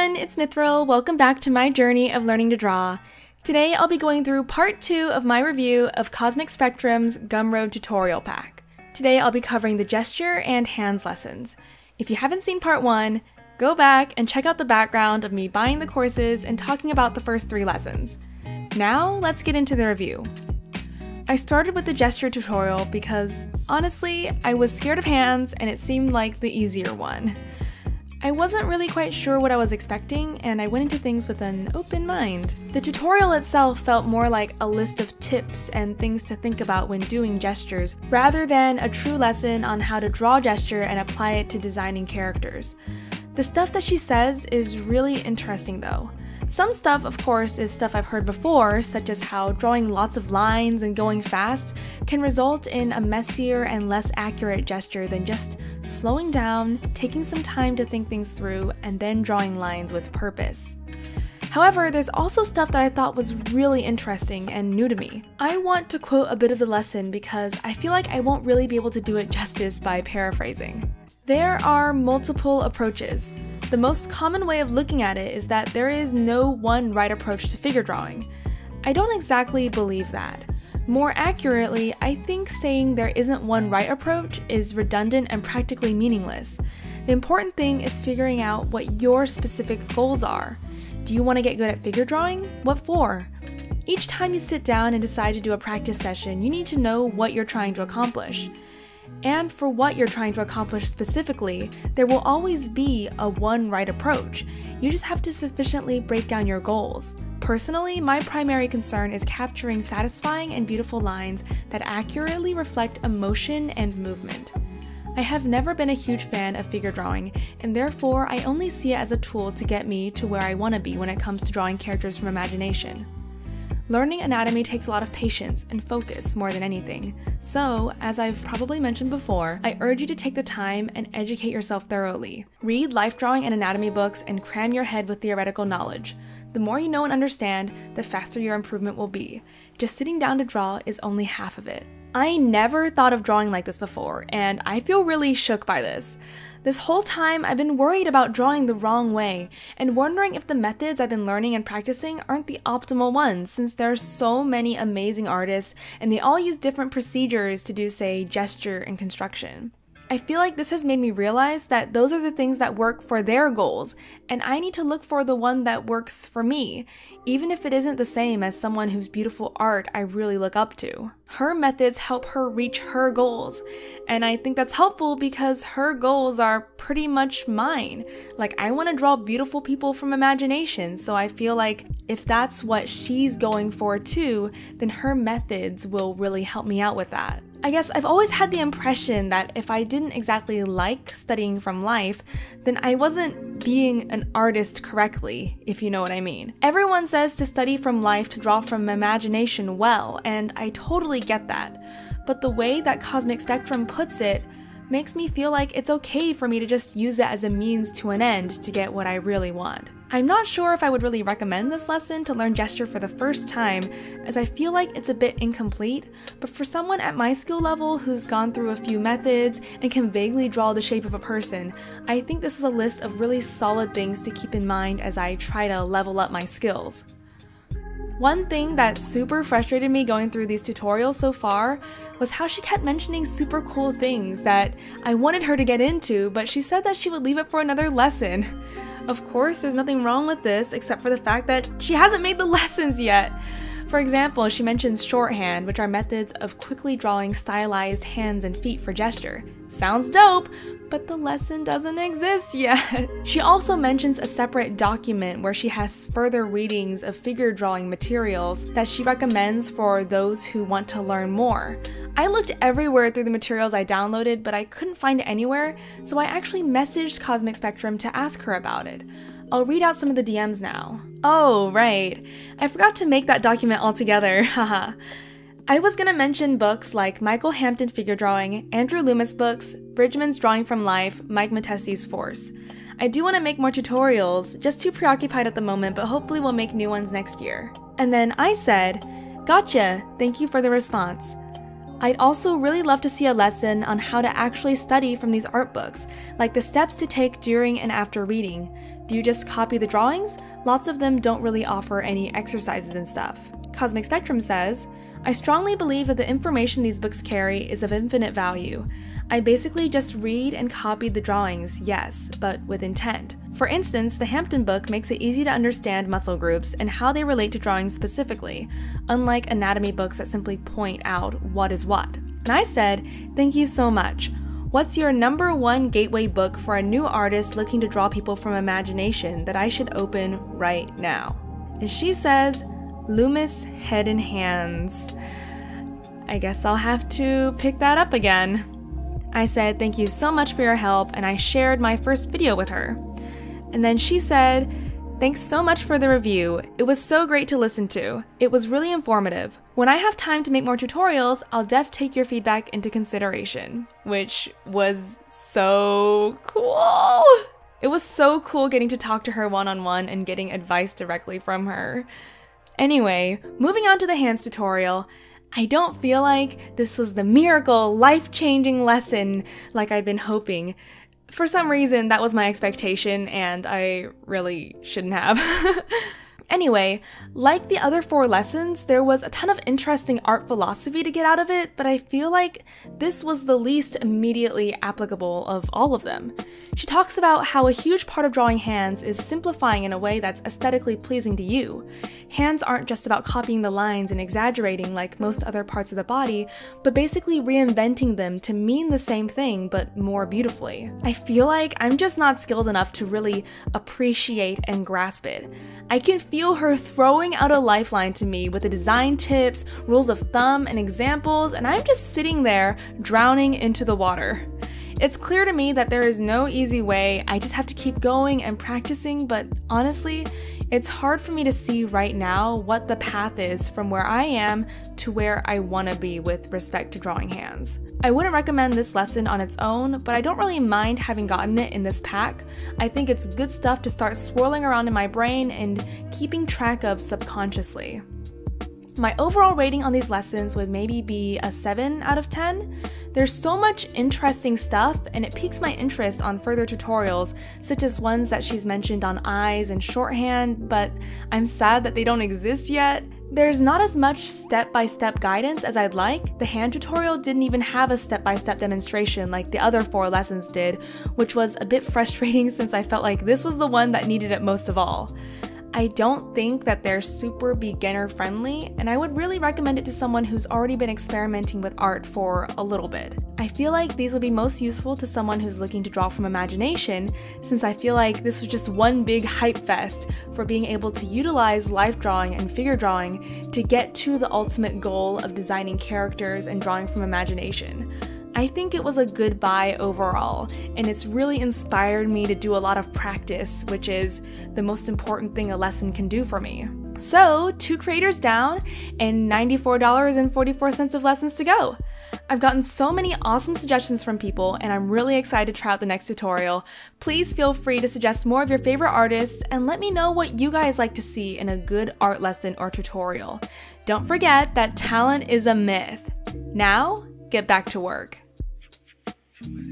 everyone, it's Mithrilda. Welcome back to my journey of learning to draw. Today I'll be going through part 2 of my review of CosmicSpectrum's Gumroad tutorial pack. Today I'll be covering the gesture and hands lessons. If you haven't seen part 1, go back and check out the background of me buying the courses and talking about the first 3 lessons. Now let's get into the review. I started with the gesture tutorial because, honestly, I was scared of hands and it seemed like the easier one. I wasn't really quite sure what I was expecting, and I went into things with an open mind. The tutorial itself felt more like a list of tips and things to think about when doing gestures, rather than a true lesson on how to draw gesture and apply it to designing characters. The stuff that she says is really interesting though. Some stuff, of course, is stuff I've heard before, such as how drawing lots of lines and going fast can result in a messier and less accurate gesture than just slowing down, taking some time to think things through, and then drawing lines with purpose. However, there's also stuff that I thought was really interesting and new to me. I want to quote a bit of the lesson because I feel like I won't really be able to do it justice by paraphrasing. There are multiple approaches. The most common way of looking at it is that there is no one right approach to figure drawing. I don't exactly believe that. More accurately, I think saying there isn't one right approach is redundant and practically meaningless. The important thing is figuring out what your specific goals are. Do you want to get good at figure drawing? What for? Each time you sit down and decide to do a practice session, you need to know what you're trying to accomplish. And for what you're trying to accomplish specifically, there will always be a one right approach. You just have to sufficiently break down your goals. Personally, my primary concern is capturing satisfying and beautiful lines that accurately reflect emotion and movement. I have never been a huge fan of figure drawing, and therefore I only see it as a tool to get me to where I want to be when it comes to drawing characters from imagination. Learning anatomy takes a lot of patience and focus more than anything, so, as I've probably mentioned before, I urge you to take the time and educate yourself thoroughly. Read life drawing and anatomy books and cram your head with theoretical knowledge. The more you know and understand, the faster your improvement will be. Just sitting down to draw is only half of it. I never thought of drawing like this before, and I feel really shook by this. This whole time, I've been worried about drawing the wrong way, and wondering if the methods I've been learning and practicing aren't the optimal ones, since there are so many amazing artists, and they all use different procedures to do, say, gesture and construction. I feel like this has made me realize that those are the things that work for their goals, and I need to look for the one that works for me, even if it isn't the same as someone whose beautiful art I really look up to. Her methods help her reach her goals, and I think that's helpful because her goals are pretty much mine. Like, I want to draw beautiful people from imagination, so I feel like if that's what she's going for too, then her methods will really help me out with that. I guess I've always had the impression that if I didn't exactly like studying from life, then I wasn't being an artist correctly, if you know what I mean. Everyone says to study from life to draw from imagination well, and I totally get that. But the way that CosmicSpectrum puts it makes me feel like it's okay for me to just use it as a means to an end to get what I really want. I'm not sure if I would really recommend this lesson to learn gesture for the first time, as I feel like it's a bit incomplete, but for someone at my skill level who's gone through a few methods and can vaguely draw the shape of a person, I think this is a list of really solid things to keep in mind as I try to level up my skills. One thing that super frustrated me going through these tutorials so far was how she kept mentioning super cool things that I wanted her to get into, but she said that she would leave it for another lesson. Of course, there's nothing wrong with this except for the fact that she hasn't made the lessons yet. For example, she mentions shorthand, which are methods of quickly drawing stylized hands and feet for gesture. Sounds dope, but the lesson doesn't exist yet. She also mentions a separate document where she has further readings of figure drawing materials that she recommends for those who want to learn more. I looked everywhere through the materials I downloaded, but I couldn't find it anywhere, so I actually messaged CosmicSpectrum to ask her about it. I'll read out some of the DMs now. Oh, right. I forgot to make that document altogether, haha. I was gonna mention books like Michael Hampton Figure Drawing, Andrew Loomis books, Bridgman's Drawing from Life, Mike Matessi's Force. I do want to make more tutorials, just too preoccupied at the moment, but hopefully we'll make new ones next year. And then I said, gotcha, thank you for the response. I'd also really love to see a lesson on how to actually study from these art books, like the steps to take during and after reading. Do you just copy the drawings? Lots of them don't really offer any exercises and stuff. Cosmic Spectrum says, I strongly believe that the information these books carry is of infinite value. I basically just read and copied the drawings, yes, but with intent. For instance, the Hampton book makes it easy to understand muscle groups and how they relate to drawings specifically, unlike anatomy books that simply point out what is what. And I said, thank you so much. What's your #1 gateway book for a new artist looking to draw people from imagination that I should open right now? And she says, Loomis Head and Hands. I guess I'll have to pick that up again. I said, thank you so much for your help, and I shared my first video with her. And then she said, thanks so much for the review. It was so great to listen to. It was really informative. When I have time to make more tutorials, I'll take your feedback into consideration. Which was so cool. It was so cool getting to talk to her one-on-one and getting advice directly from her. Anyway, moving on to the hands tutorial. I don't feel like this was the miracle, life-changing lesson like I'd been hoping. For some reason, that was my expectation, and I really shouldn't have. Anyway, like the other 4 lessons, there was a ton of interesting art philosophy to get out of it, but I feel like this was the least immediately applicable of all of them. She talks about how a huge part of drawing hands is simplifying in a way that's aesthetically pleasing to you. Hands aren't just about copying the lines and exaggerating like most other parts of the body, but basically reinventing them to mean the same thing but more beautifully. I feel like I'm just not skilled enough to really appreciate and grasp it. I can feel her throwing out a lifeline to me with the design tips, rules of thumb, and examples, and I'm just sitting there drowning into the water. It's clear to me that there is no easy way, I just have to keep going and practicing, but honestly, it's hard for me to see right now what the path is from where I am to where I want to be with respect to drawing hands. I wouldn't recommend this lesson on its own, but I don't really mind having gotten it in this pack. I think it's good stuff to start swirling around in my brain and keeping track of subconsciously. My overall rating on these lessons would maybe be a 7 out of 10. There's so much interesting stuff, and it piques my interest on further tutorials, such as ones that she's mentioned on eyes and shorthand, but I'm sad that they don't exist yet. There's not as much step-by-step guidance as I'd like. The hand tutorial didn't even have a step-by-step demonstration like the other 4 lessons did, which was a bit frustrating since I felt like this was the one that needed it most of all. I don't think that they're super beginner friendly, and I would really recommend it to someone who's already been experimenting with art for a little bit. I feel like these would be most useful to someone who's looking to draw from imagination, since I feel like this was just one big hype fest for being able to utilize life drawing and figure drawing to get to the ultimate goal of designing characters and drawing from imagination. I think it was a good buy overall, and it's really inspired me to do a lot of practice, which is the most important thing a lesson can do for me. So, 2 creators down, and $94.44 of lessons to go. I've gotten so many awesome suggestions from people, and I'm really excited to try out the next tutorial. Please feel free to suggest more of your favorite artists, and let me know what you guys like to see in a good art lesson or tutorial. Don't forget that talent is a myth. Now, get back to work.